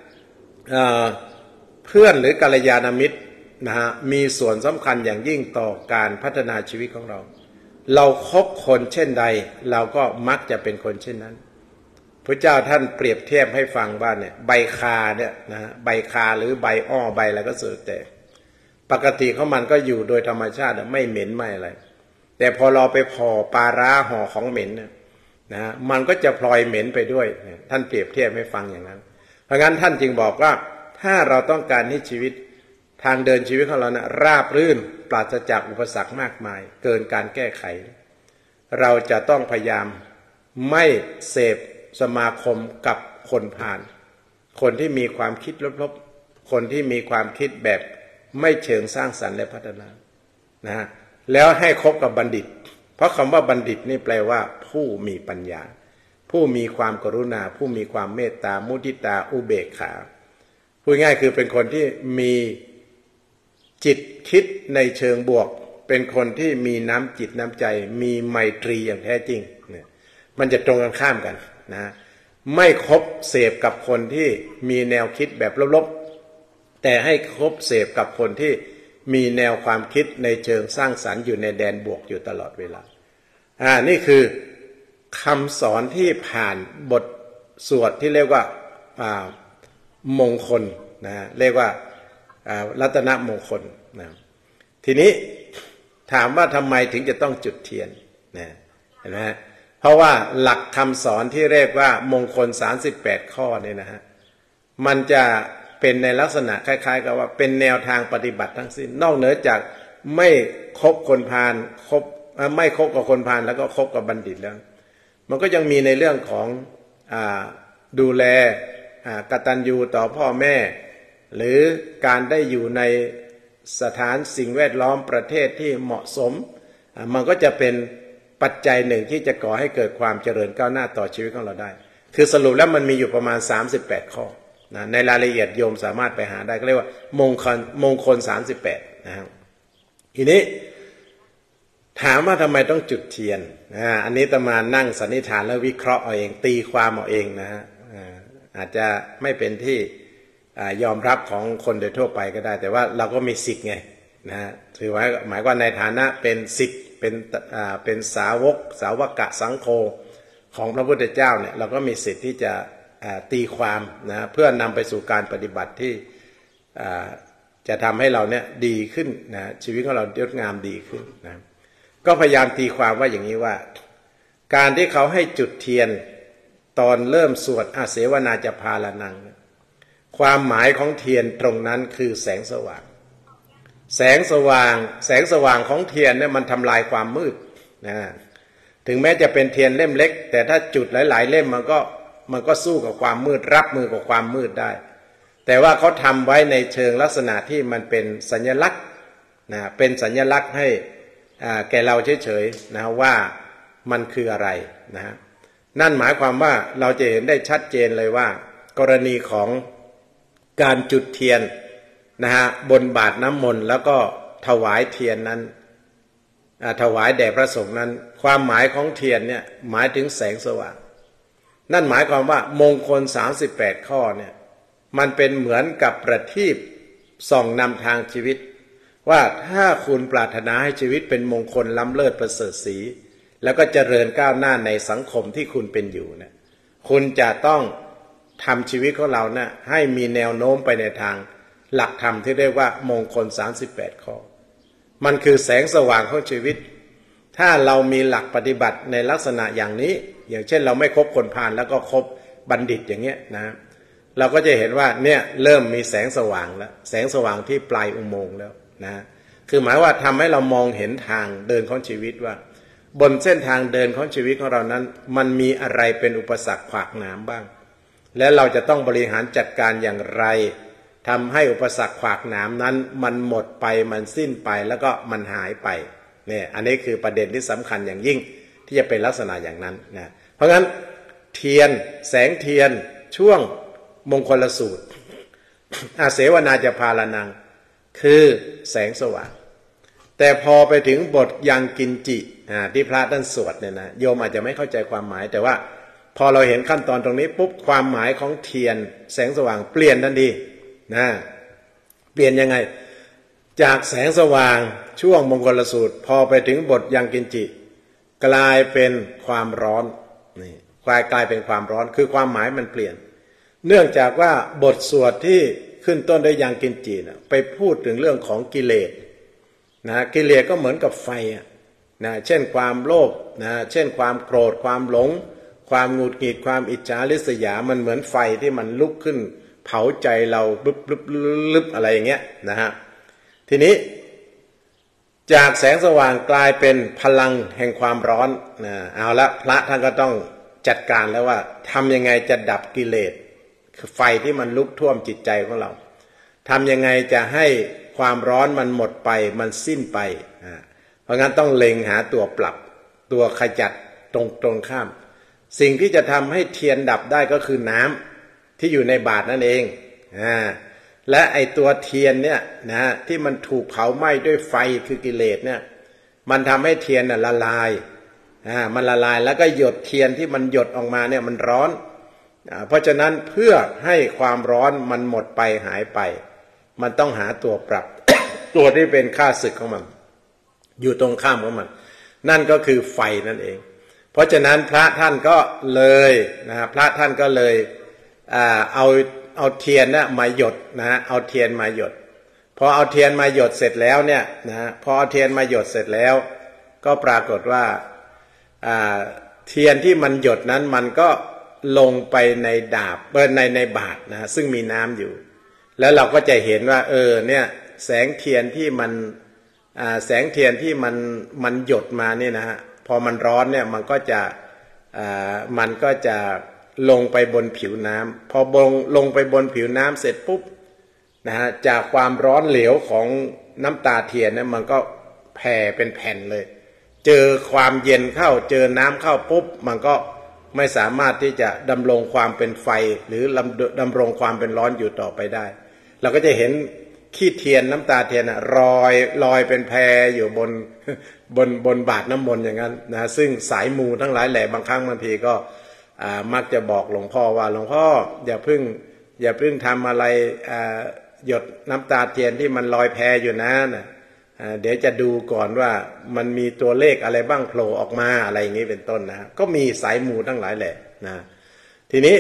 เพื่อนหรือกัลยาณมิตรนะฮะมีส่วนสำคัญอย่างยิ่งต่อการพัฒนาชีวิตของเราเราคบคนเช่นใดเราก็มักจะเป็นคนเช่นนั้นพระเจ้าท่านเปรียบเทียบให้ฟังว่าเนี่ยใบคาเนี่ยนะฮะใบคาหรือใบอ้อใบอะไรก็สุดแต่ปกติของมันก็อยู่โดยธรรมชาติไม่เหม็นไม่อะไรแต่พอเราไปห่อปลาร้าห่อของเหม็นนะมันก็จะพลอยเหม็นไปด้วยท่านเปรียบเทียบให้ฟังอย่างนั้นเพราะงั้นท่านจึงบอกว่าถ้าเราต้องการให้ชีวิตทางเดินชีวิตของเรานะราบรื่นปราศจากอุปสรรคมากมายเกินการแก้ไขเราจะต้องพยายามไม่เสพสมาคมกับคนพาลคนที่มีความคิดลบๆคนที่มีความคิดแบบไม่เชิงสร้างสรรค์และพัฒนานะแล้วให้คบกับบัณฑิตเพราะคำว่าบัณฑิตนี่แปลว่าผู้มีปัญญาผู้มีความกรุณาผู้มีความเมตตามุทิตาอุเบกขาพูดง่ายคือเป็นคนที่มีจิตคิดในเชิงบวกเป็นคนที่มีน้ำจิตน้ำใจมีไมตรีอย่างแท้จริงเนี่ยมันจะตรงกันข้ามกันนะไม่คบเสพกับคนที่มีแนวคิดแบบลบๆแต่ให้คบเสพกับคนที่มีแนวความคิดในเชิงสร้างสรรค์อยู่ในแดนบวกอยู่ตลอดเวลานี่คือคำสอนที่ผ่านบทสวดที่เรียกว่ามงคลนะเรียกว่ารัตนมงคลนะทีนี้ถามว่าทำไมถึงจะต้องจุดเทียนนะเห็นไหมเพเพราะว่าหลักคำสอนที่เรียกว่ามงคล38ข้อเนี่ยนะฮะมันจะเป็นในลักษณะคล้ายๆกับว่าเป็นแนวทางปฏิบัติทั้งสิ้นนอกเหนือจากไม่คบคนพาลไม่คบกับคนพาลแล้วก็คบกับบัณฑิตแล้วมันก็ยังมีในเรื่องของดูแลกตัญญูต่อพ่อแม่หรือการได้อยู่ในสถานสิ่งแวดล้อมประเทศที่เหมาะสมมันก็จะเป็นปัจจัยหนึ่งที่จะก่อให้เกิดความเจริญก้าวหน้าต่อชีวิตของเราได้คือสรุปแล้วมันมีอยู่ประมาณ38ข้อนะในรายละเอียดโยมสามารถไปหาได้ก็เรียกว่ามงคล38นะครับทีนี้ถามว่าทำไมต้องจุดเทียนอันนี้อาตมานั่งสันนิษฐานแล้ววิเคราะห์เอาเองตีความเอาเองนะฮะอาจจะไม่เป็นที่ยอมรับของคนโดยทั่วไปก็ได้แต่ว่าเราก็มีสิทธิ์ไงนะฮะถือว่าหมายว่าในฐานะเป็นสิทธิ์เป็นสาวกะสังโฆของพระพุทธเจ้าเนี่ยเราก็มีสิทธิ์ที่จะตีความนะเพื่อนำไปสู่การปฏิบัติที่จะทำให้เราเนี่ยดีขึ้นนะชีวิตของเรายศงามดีขึ้นนะก็พยายามตีความว่าอย่างนี้ว่าการที่เขาให้จุดเทียนตอนเริ่มสวดอาเสวนาจะพาลานังความหมายของเทียนตรงนั้นคือแสงสว่างแสงสว่างของเทียนเนี่ยมันทำลายความมืดนะถึงแม้จะเป็นเทียนเล่มเล็กแต่ถ้าจุดหลายๆเล่มมันก็สู้กับความมืดรับมือกับความมืดได้แต่ว่าเขาทำไว้ในเชิงลักษณะที่มันเป็นสัญลักษณ์นะเป็นสัญลักษณ์ให้แก่เราเฉยๆนะว่ามันคืออะไรนะนั่นหมายความว่าเราจะเห็นได้ชัดเจนเลยว่ากรณีของการจุดเทียนนะฮะบนบาตรน้ำมนต์แล้วก็ถวายเทียนนั้นถวายแด่พระสงฆ์นั้นความหมายของเทียนเนี่ยหมายถึงแสงสว่างนั่นหมายความว่ามงคล38ข้อเนี่ยมันเป็นเหมือนกับประทีปส่องนำทางชีวิตว่าถ้าคุณปรารถนาให้ชีวิตเป็นมงคลล้ำเลิศประเสริฐศรีแล้วก็เจริญก้าวหน้าในสังคมที่คุณเป็นอยู่เนี่ยคุณจะต้องทำชีวิตของเราเนี่ยให้มีแนวโน้มไปในทางหลักธรรมที่เรียกว่ามงคล38ข้อมันคือแสงสว่างของชีวิตถ้าเรามีหลักปฏิบัติในลักษณะอย่างนี้อย่างเช่นเราไม่คบคนพาลแล้วก็คบบัณฑิตอย่างเงี้ยนะเราก็จะเห็นว่าเนี่ยเริ่มมีแสงสว่างแล้วแสงสว่างที่ปลายอุโมงค์แล้วนะคือหมายว่าทำให้เรามองเห็นทางเดินของชีวิตว่าบนเส้นทางเดินของชีวิตของเรานั้นมันมีอะไรเป็นอุปสรรคขวากหนามบ้างและเราจะต้องบริหารจัดการอย่างไรทำให้อุปสรรคขวากหนามนั้นมันหมดไปมันสิ้นไปแล้วก็มันหายไปเนี่ยอันนี้คือประเด็นที่สำคัญอย่างยิ่งที่จะเป็นลักษณะอย่างนั้นนะเพราะงั้นเทียนแสงเทียนช่วงมงคลสูตรอาเสวนาจะพาลานังคือแสงสว่างแต่พอไปถึงบทยังกินจิที่พระท่านสวดเนี่ยนะโยมอาจจะไม่เข้าใจความหมายแต่ว่าพอเราเห็นขั้นตอนตรงนี้ปุ๊บความหมายของเทียนแสงสว่างเปลี่ยนทันทีนะเปลี่ยนยังไงจากแสงสว่างช่วงมงคลสูตรพอไปถึงบทยังกินจิกลายเป็นความร้อนนี่กลายเป็นความร้อนคือความหมายมันเปลี่ยนเนื่องจากว่าบทสวดที่ขึ้นต้นด้วยยังกินจินะไปพูดถึงเรื่องของกิเลสนะกิเลสก็เหมือนกับไฟนะเช่นความโลภนะเช่นความโกรธความหลงความหงุดหงิดความอิจฉาริษยามันเหมือนไฟที่มันลุกขึ้นเผาใจเราลึบอะไรอย่างเงี้ยนะฮะทีนี้จากแสงสว่างกลายเป็นพลังแห่งความร้อนนะเอาละพระท่านก็ต้องจัดการแล้วว่าทำยังไงจะดับกิเลสคือไฟที่มันลุกท่วมจิตใจของเราทำยังไงจะให้ความร้อนมันหมดไปมันสิ้นไปเพราะงั้นต้องเล็งหาตัวปรับตัวขจัดตรงข้ามสิ่งที่จะทำให้เทียนดับได้ก็คือน้ำที่อยู่ในบาตรนั่นเองและไอตัวเทียนเนี่ยนะที่มันถูกเผาไหม้ด้วยไฟคือกิเลสเนี่ยมันทำให้เทียนละลายมันละลายแล้วก็หยดเทียนที่มันหยดออกมาเนี่ยมันร้อนเพราะฉะนั้นเพื่อให้ความร้อนมันหมดไปหายไปมันต้องหาตัวปรับ ตัวที่เป็นข้าศึกของมันอยู่ตรงข้ามของมันนั่นก็คือไฟนั่นเองเพราะฉะนั้นพระท่านก็เลยพระท่านก็เลยเอาเทียนนะมาหยดเอาเทียนมาหยดพอเอาเทียนมาหยดเสร็จแล้วเนี่ยพอเอาเทียนมาหยดเสร็จแล้วก็ปรากฏว่าเทียนที่มันหยดนั้นมันก็ลงไปในดาบในบาตรนะซึ่งมีน้ำอยู่แล้วเราก็จะเห็นว่าเนี่ยแสงเทียนที่มันหยดมาเนี่ยนะฮะพอมันร้อนเนี่ยมันก็จะลงไปบนผิวน้ำพอลงไปบนผิวน้ำเสร็จปุ๊บนะฮะจากความร้อนเหลวของน้ำตาเทียนเนี่ยมันก็แผ่เป็นแผ่นเลยเจอความเย็นเข้าเจอน้ำเข้าปุ๊บมันก็ไม่สามารถที่จะดำรงความเป็นไฟหรือดำรงความเป็นร้อนอยู่ต่อไปได้เราก็จะเห็นขี้เทียนน้ำตาเทียนลอยเป็นแพอยู่บนบาตรน้ำมนต์อย่างนั้นนะซึ่งสายมูทั้งหลายแหล่บางครั้งบางทีก็มักจะบอกหลวงพ่อว่าหลวงพ่ออย่าเพิ่งทำอะไรหยดน้ำตาเทียนที่มันลอยแพอยู่นะเดี๋ยวจะดูก่อนว่ามันมีตัวเลขอะไรบ้างโผล่ออกมาอะไรอย่างนี้เป็นต้นนะก็มีสายมูทั้งหลายแหละนะทีนี้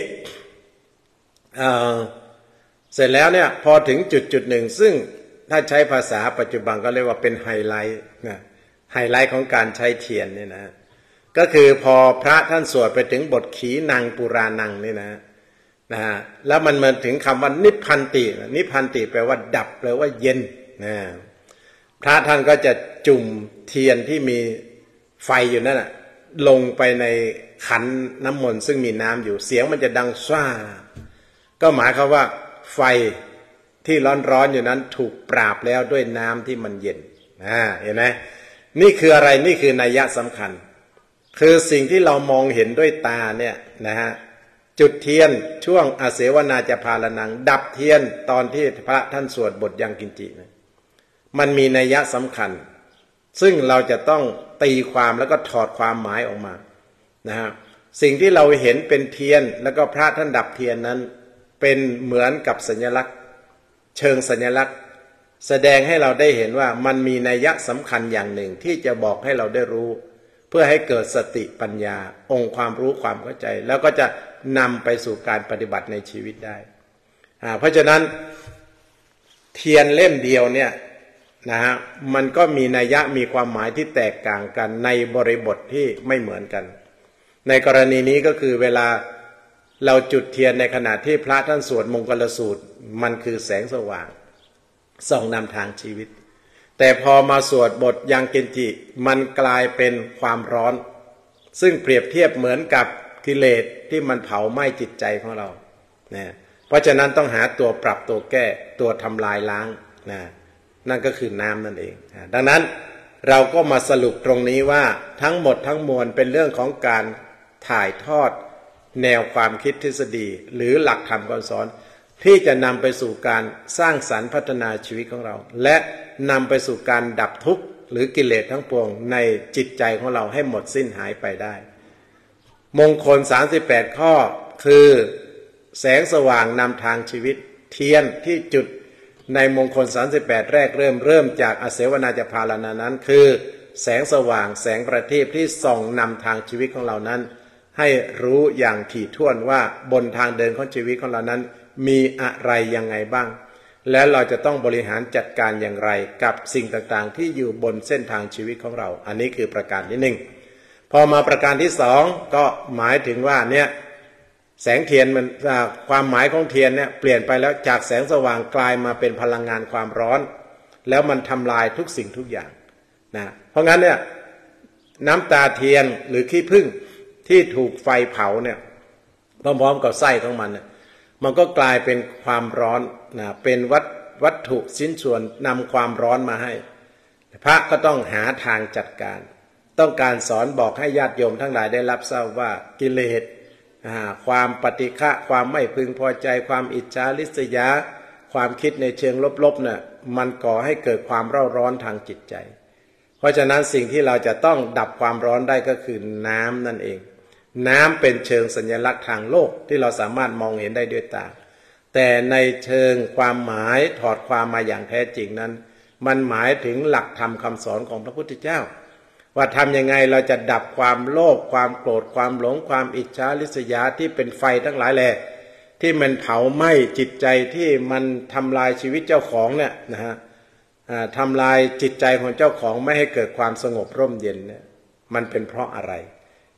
เสร็จแล้วเนี่ยพอถึงจุดหนึ่งซึ่งถ้าใช้ภาษาปัจจุบันก็เรียกว่าเป็นไฮไลท์นะไฮไลท์ของการใช้เทียนเนี่ยนะก็คือพอพระท่านสวดไปถึงบทขีนังปุรานังนี่นะแล้วมันมาถึงคำว่านิพพันตินิพพันติแปลว่าดับแปลว่าเย็นนะพระท่านก็จะจุ่มเทียนที่มีไฟอยู่นั่นน่ะลงไปในขันน้ำมนต์ซึ่งมีน้ำอยู่เสียงมันจะดังซ่าก็หมายความว่าไฟที่ร้อนอยู่นั้นถูกปราบแล้วด้วยน้ำที่มันเย็นเห็นไหมนี่คืออะไรนี่คือนัยยะสำคัญคือสิ่งที่เรามองเห็นด้วยตาเนี่ยนะฮะจุดเทียนช่วงอเสวนาจะพาลนังดับเทียนตอนที่พระท่านสวดบทยังกินจินะมันมีนัยยะสำคัญซึ่งเราจะต้องตีความแล้วก็ถอดความหมายออกมานะฮะสิ่งที่เราเห็นเป็นเทียนแล้วก็พระท่านดับเทียนนั้นเป็นเหมือนกับสัญลักษณ์เชิงสัญลักษณ์แสดงให้เราได้เห็นว่ามันมีนัยยะสำคัญอย่างหนึ่งที่จะบอกให้เราได้รู้เพื่อให้เกิดสติปัญญาองค์ความรู้ความเข้าใจแล้วก็จะนำไปสู่การปฏิบัติในชีวิตได้เพราะฉะนั้นเทียนเล่มเดียวเนี่ยนะฮะมันก็มีนัยยะมีความหมายที่แตกต่างกันในบริบทที่ไม่เหมือนกันในกรณีนี้ก็คือเวลาเราจุดเทียนในขณะที่พระท่านสวดมงคลสูตรมันคือแสงสว่างส่องนำทางชีวิตแต่พอมาสวดบทยังเกนจิมันกลายเป็นความร้อนซึ่งเปรียบเทียบเหมือนกับกิเลสที่มันเผาไหม้จิตใจของเราเพราะฉะนั้นต้องหาตัวปรับตัวแก้ตัวทำลายล้างนั่นก็คือน้ำนั่นเองดังนั้นเราก็มาสรุปตรงนี้ว่าทั้งหมดทั้งมวลเป็นเรื่องของการถ่ายทอดแนวความคิดทฤษฎีหรือหลักธรรมคำสอนที่จะนำไปสู่การสร้างสรรค์พัฒนาชีวิตของเราและนำไปสู่การดับทุกข์หรือกิเลสทั้งปวงในจิตใจของเราให้หมดสิ้นหายไปได้มงคล38ข้อคือแสงสว่างนำทางชีวิตเทียนที่จุดในมงคล38แรกเริ่มจากอเสวนาจะพาลนานั้นคือแสงสว่างแสงประทีปที่ส่องนำทางชีวิตของเรานั้นให้รู้อย่างถี่ถ้วนว่าบนทางเดินของชีวิตของเรานั้นมีอะไรยังไงบ้างและเราจะต้องบริหารจัดการอย่างไรกับสิ่งต่างๆที่อยู่บนเส้นทางชีวิตของเราอันนี้คือประการที่หนึ่งพอมาประการที่สองก็หมายถึงว่าเนี่ยแสงเทียนมันความหมายของเทียนเนี่ยเปลี่ยนไปแล้วจากแสงสว่างกลายมาเป็นพลังงานความร้อนแล้วมันทำลายทุกสิ่งทุกอย่างนะเพราะงั้นเนี่ยน้ำตาเทียนหรือขี้ผึ้งที่ถูกไฟเผาเนี่ยพร้อมๆกับไส้ของมันเนี่ยมันก็กลายเป็นความร้อนนะเป็นวัตถุชิ้นส่วนนำความร้อนมาให้พระก็ต้องหาทางจัดการต้องการสอนบอกให้ญาติโยมทั้งหลายได้รับทราบว่ากิเลสความปฏิฆะความไม่พึงพอใจความอิจฉาริษยาความคิดในเชิงลบๆเนี่ยมันก่อให้เกิดความเร่าร้อนทางจิตใจเพราะฉะนั้นสิ่งที่เราจะต้องดับความร้อนได้ก็คือน้ำนั่นเองน้ำเป็นเชิงสัญลักษณ์ทางโลกที่เราสามารถมองเห็นได้ด้วยตาแต่ในเชิงความหมายถอดความมาอย่างแท้จริงนั้นมันหมายถึงหลักธรรมคำสอนของพระพุทธเจ้าว่าทำยังไงเราจะดับความโลภความโกรธความหลงความอิจฉาริษยาที่เป็นไฟทั้งหลายแหละที่มันเผาไหม้จิตใจที่มันทำลายชีวิตเจ้าของเนี่ยนะฮะทำลายจิตใจของเจ้าของไม่ให้เกิดความสงบร่มเย็นเนี่ยมันเป็นเพราะอะไร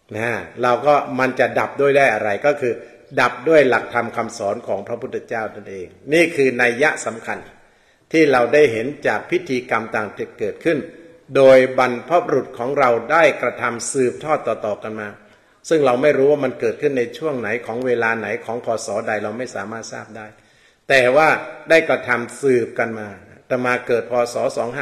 นะเราก็มันจะดับด้วยได้อะไรก็คือดับด้วยหลักธรรมคำสอนของพระพุทธเจ้านั่นเองนี่คือนัยยะสำคัญที่เราได้เห็นจากพิธีกรรมต่างที่เกิดขึ้นโดยบรรพบุรุษของเราได้กระทำสืบทอดต่อๆกันมาซึ่งเราไม่รู้ว่ามันเกิดขึ้นในช่วงไหนของเวลาไหนของพศใดเราไม่สามารถทราบได้แต่ว่าได้กระทำสืบกันมาแต่มาเกิดพศ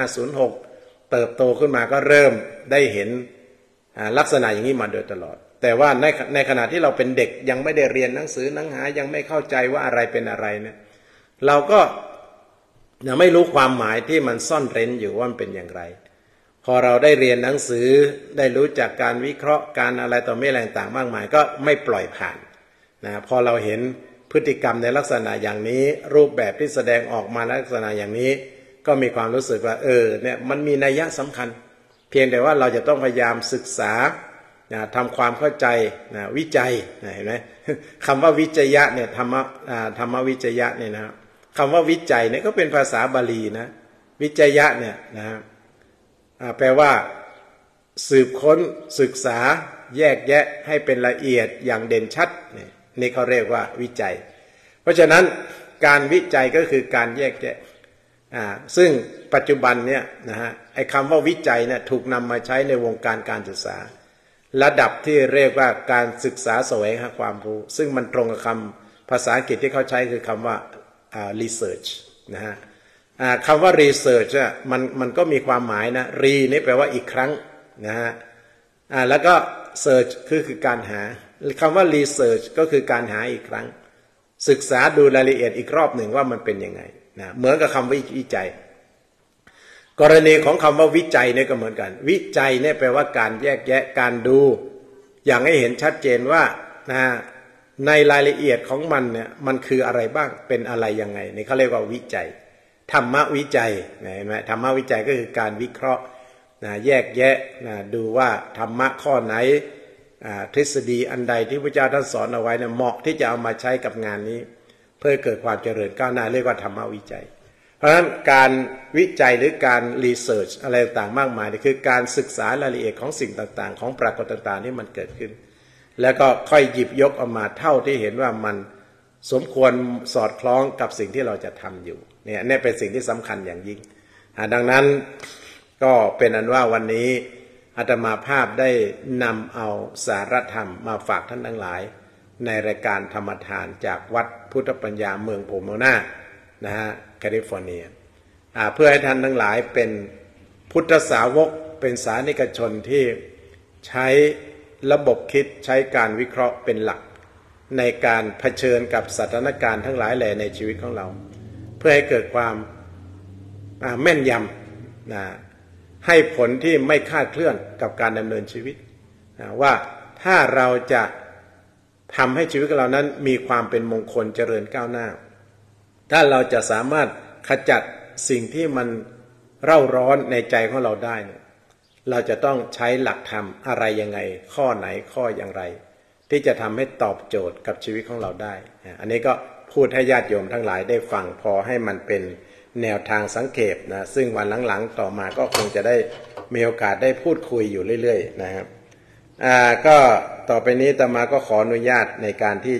2506เติบโตขึ้นมาก็เริ่มได้เห็นลักษณะอย่างนี้มาโดยตลอดแต่ว่าในขณะที่เราเป็นเด็กยังไม่ได้เรียนหนังสือหนังหายังไม่เข้าใจว่าอะไรเป็นอะไรเนี่ยเราก็ยังไม่รู้ความหมายที่มันซ่อนเร้นอยู่ว่ามันเป็นอย่างไรพอเราได้เรียนหนังสือได้รู้จักการวิเคราะห์การอะไรต่อไม่อะไรต่างๆมากมายก็ไม่ปล่อยผ่านนะพอเราเห็นพฤติกรรมในลักษณะอย่างนี้รูปแบบที่แสดงออกมาในลักษณะอย่างนี้ก็มีความรู้สึกว่าเนี่ยมันมีนัยยะสำคัญเพียงแต่ว่าเราจะต้องพยายามศึกษาทำความเข้าใจวิจัยเห็นไหมคำว่าวิจัยะเนี่ยธรรมวิจัยะเนี่ยนะคำว่าวิจัยเนี่ยก็เป็นภาษาบาลีนะวิจัยะเนี่ยนะแปลว่าสืบค้นศึกษาแยกแยะให้เป็นละเอียดอย่างเด่นชัดนี่เขาเรียกว่าวิจัยเพราะฉะนั้นการวิจัยก็คือการแยกแยะซึ่งปัจจุบันเนี่ยนะฮะไอ้คำว่าวิจัยเนี่ยถูกนำมาใช้ในวงการการศึกษาระดับที่เรียกว่าการศึกษาแสวงหาความรู้ซึ่งมันตรงกับคำภาษาอังกฤษที่เขาใช้คือคำว่าresearch นะฮะคำว่า research มันก็มีความหมายนะ re นี่แปลว่าอีกครั้งนะฮะแล้วก็ search คือการหาคำว่า research ก็คือการหาอีกครั้งศึกษาดูรายละเอียดอีกรอบหนึ่งว่ามันเป็นยังไงนะเหมือนกับคำวิจัยกรณีของคำว่าวิจัยเนี่ยก็เหมือนกันวิจัยเนี่ยแปลว่าการแยกแยะการดูอย่างให้เห็นชัดเจนว่านะในรายละเอียดของมันเนี่ยมันคืออะไรบ้างเป็นอะไรยังไงนี่เขาเรียกว่าวิจัยธรรมวิจัยเห็นไหมธรรมวิจัยก็คือการวิเคราะห์แยกแยะดูว่าธรรมะข้อไหนทฤษฎีอันใดที่พระเจ้าท่านสอนเอาไว้เนี่ยเหมาะที่จะเอามาใช้กับงานนี้เพื่อเกิดความเจริญก้าวหน้าเรียกว่าธรรมวิจัยเพราะฉะนั้นการวิจัยหรือการรีเสิร์ชอะไรต่างๆมากมายนี่คือการศึกษารายละเอียดของสิ่งต่างๆของปรากฏต่างๆที่มันเกิดขึ้นแล้วก็ค่อยหยิบยกออกมาเท่าที่เห็นว่ามันสมควรสอดคล้องกับสิ่งที่เราจะทำอยู่เนี่ยนี่เป็นสิ่งที่สำคัญอย่างยิ่งดังนั้นก็เป็นอันว่าวันนี้อาตมาภาพได้นำเอาสาระธรรมมาฝากท่านทั้งหลายในรายการธรรมทานจากวัดพุทธปัญญาเมืองโพโมนานะฮะแคลิฟอร์เนียเพื่อให้ท่านทั้งหลายเป็นพุทธสาวกเป็นสานิกชนที่ใช้ระบบคิดใช้การวิเคราะห์เป็นหลักในการเผชิญกับสถานการณ์ทั้งหลายแหล่ในชีวิตของเราเพื่อให้เกิดความแม่นยำให้ผลที่ไม่คลาดเคลื่อนกับการดำเนินชีวิตว่าถ้าเราจะทำให้ชีวิตของเรานั้นมีความเป็นมงคลเจริญก้าวหน้าถ้าเราจะสามารถขจัดสิ่งที่มันเร่าร้อนในใจของเราได้เนี่ยเราจะต้องใช้หลักธรรมอะไรยังไงข้อไหนข้ออย่างไรที่จะทำให้ตอบโจทย์กับชีวิตของเราได้อันนี้ก็พูดให้ญาติโยมทั้งหลายได้ฟังพอให้มันเป็นแนวทางสังเขปนะซึ่งวันหลังๆต่อมาก็คงจะได้มีโอกาสได้พูดคุยอยู่เรื่อยๆนะครับก็ต่อไปนี้อาตมาก็ขออนุญาตในการที่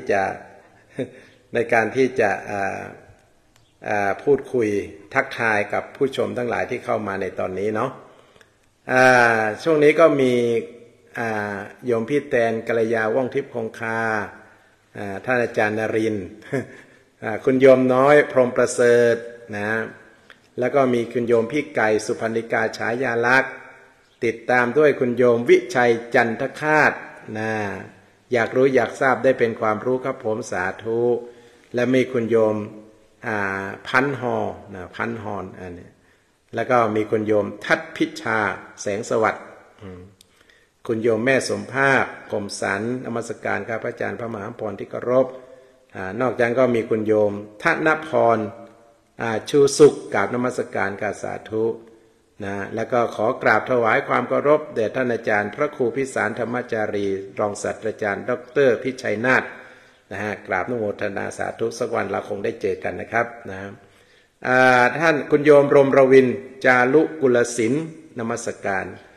จะพูดคุยทักทายกับผู้ชมทั้งหลายที่เข้ามาในตอนนี้เนาะช่วงนี้ก็มีโยมพี่แตนกัลยาว่องทิพย์คงคาท่านอาจารย์นรินทร์คุณโยมน้อยพรหมประเสริฐนะแล้วก็มีคุณโยมพี่ไก่สุพรรณิกาฉายาลักษณ์ติดตามด้วยคุณโยมวิชัยจันทคาตนะอยากรู้อยากทราบได้เป็นความรู้ครับผมสาธุและมีคุณโยมพันหอนะพันหอนอันนี้แล้วก็มีคุณโยมทัดพิชาแสงสวัสดิ์คุณโยมแม่สมภาพคมสันนมัสการครับพระอาจารย์พระมหาพรที่เคารพนอกจากก็มีคุณโยมธนพรชูสุขกราบนมัสการกาสาธุนะแล้วก็ขอกราบถวายความเคารพแด่ท่านอาจารย์พระครูพิสารธรรมจารีรองศาสตราจารย์ดร.พิชัยนาถนะฮะกราบนุโมทนาสาธุสักวันเราคงได้เจอกันนะครับนะท่านคุณโยมรมรวินจารุกุลศิลป์นมัสการ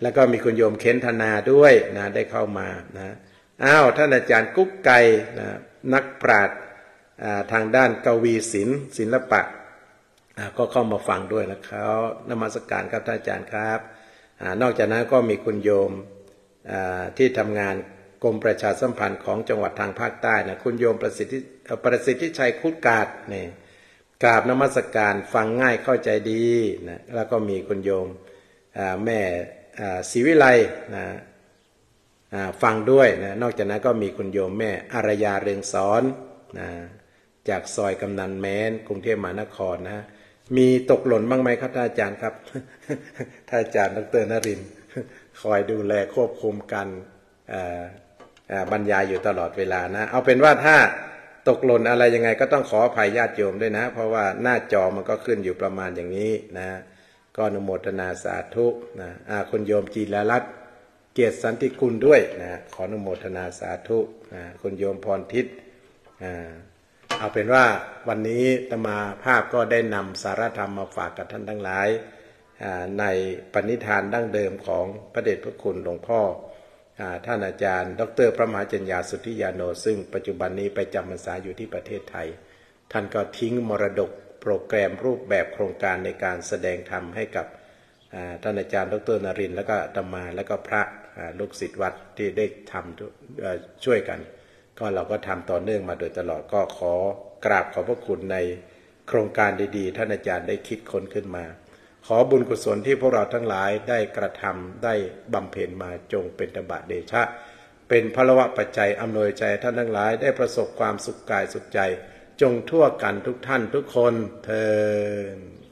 แล้วก็มีคุณโยมเค้นธนาด้วยนะได้เข้ามานะอ้าวท่านอาจารย์กุ๊กไก่นะนักปราชญ์ทางด้านกวีศิลป์ศิลปะก็เข้ามาฟังด้วยนะครับนมัสการครับท่านอาจารย์ครับนอกจากนั้นก็มีคุณโยมที่ทำงานกรมประชาสัมพันธ์ของจังหวัดทางภาคใต้นะคุณโยมประสิทธิชัยคุดกาดนี่กราบนมัสการฟังง่ายเข้าใจดีนะแล้วก็มีคุณโยมแม่ศรีวิไลนะฟังด้วยนะนอกจากนั้นก็มีคุณโยมแม่อารยาเรืองสอนนะจากซอยกำนันแม้นกรุงเทพมหานครนะมีตกหล่นบ้างไหมครับท่านอาจารย์ครับ ท่านอาจารย์ดร.นรินทร์คอยดูแลควบคุมการบรรยายอยู่ตลอดเวลานะเอาเป็นว่าถ้าตกหล่นอะไรยังไงก็ต้องขออภัยญาติโยมด้วยนะเพราะว่าหน้าจอมันก็ขึ้นอยู่ประมาณอย่างนี้นะก็อนุโมทนาสาธุนะคุณโยมจีรรัตน์เกียรติสันติกุลด้วยนะขออนุโมทนาสาธุคุณโยมพรทิพย์เอาเป็นว่าวันนี้อาตมาภาพก็ได้นำสารธรรมมาฝากกับท่านทั้งหลายในปณิธานดั้งเดิมของพระเดชพระคุณหลวงพ่อท่านอาจารย์ดร.พระมหาจัญญาสุทธิยาโนซึ่งปัจจุบันนี้ไปจำพรรษาอยู่ที่ประเทศไทยท่านก็ทิ้งมรดกโปรแกรมรูปแบบโครงการในการแสดงธรรมให้กับท่านอาจารย์ดร.นรินทร์แล้วก็อาตมาแล้วก็พระลูกศิษย์วัดที่ได้ทำช่วยกันก็เราก็ทำต่อเนื่องมาโดยตลอดก็ขอกราบขอบพระคุณในโครงการดีๆท่านอาจารย์ได้คิดค้นขึ้นมาขอบุญกุศลที่พวกเราทั้งหลายได้กระทำได้บำเพ็ญมาจงเป็นตบะเดชะเป็นพลวะปัจจัยอำนวยใจท่านทั้งหลายได้ประสบความสุขกายสุขใจจงทั่วกันทุกท่านทุกคนเทอญ